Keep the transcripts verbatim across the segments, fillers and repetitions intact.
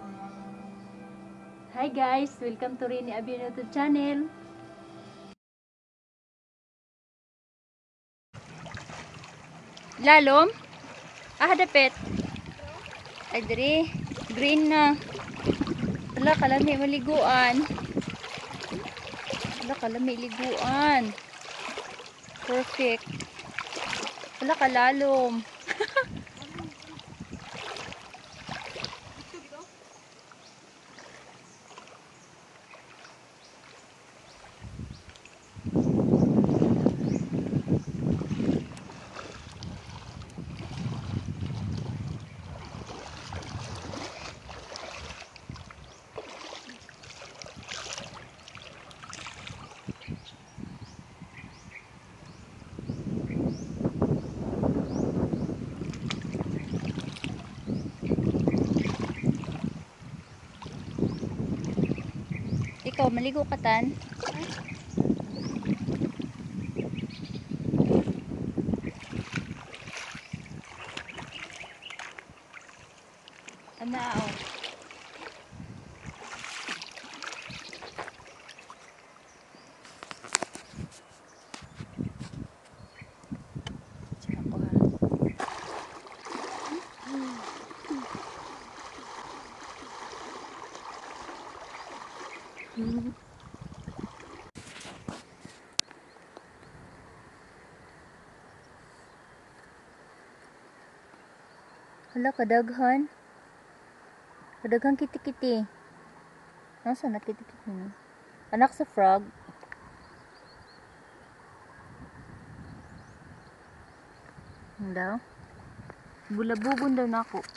Hi guys! Welcome to Rini Abio YouTube channel. Lalom? Ah, dapit. Ay, diri. Green na. Wala, kalami maliguan. Wala, kalami liguan. Perfect. Wala, kalalom. Ikaw, maligo ka tan? Ana, oh. Tsaka ko ha. Hmm. Hala, kadaghan. Kadaghan kiti-kiti. Nasaan na kiti-kiti ni? Anak sa frog. Ano daw? Bulabubon daw na ako.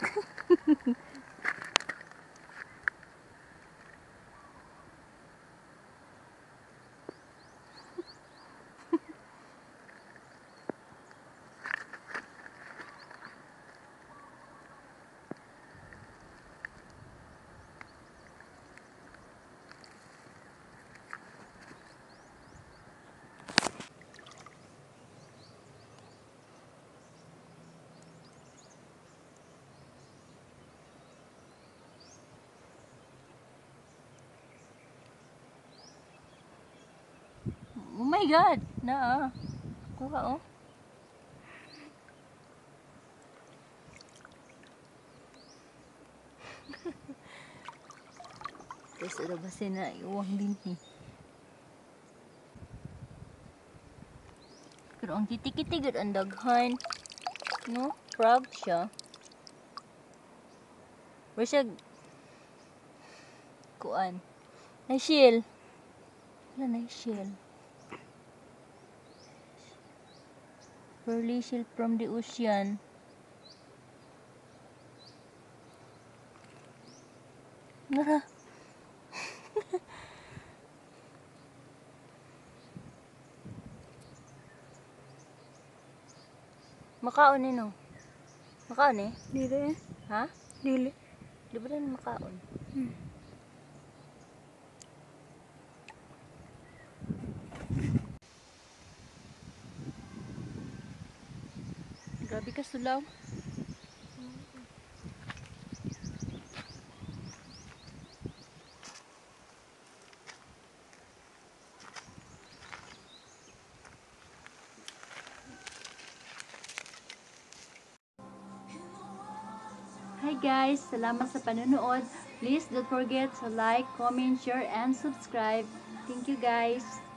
Oh my god! Na kuha oh. Tapos ito ba sina iwang din eh. Pero ang kiti-kiti gud ang daghan. No? Frog siya. Wala siya kuan. Ay shell. Wala na shell. Pearly shell from the ocean. Nara. Makaon ni no? Makaon eh? Dili eh. Ha? Dili. Di ba rin makaon? Hmm. Grabe ka sulaw. Hi guys! Salamat sa panonood. Please don't forget to like, comment, share, and subscribe. Thank you guys!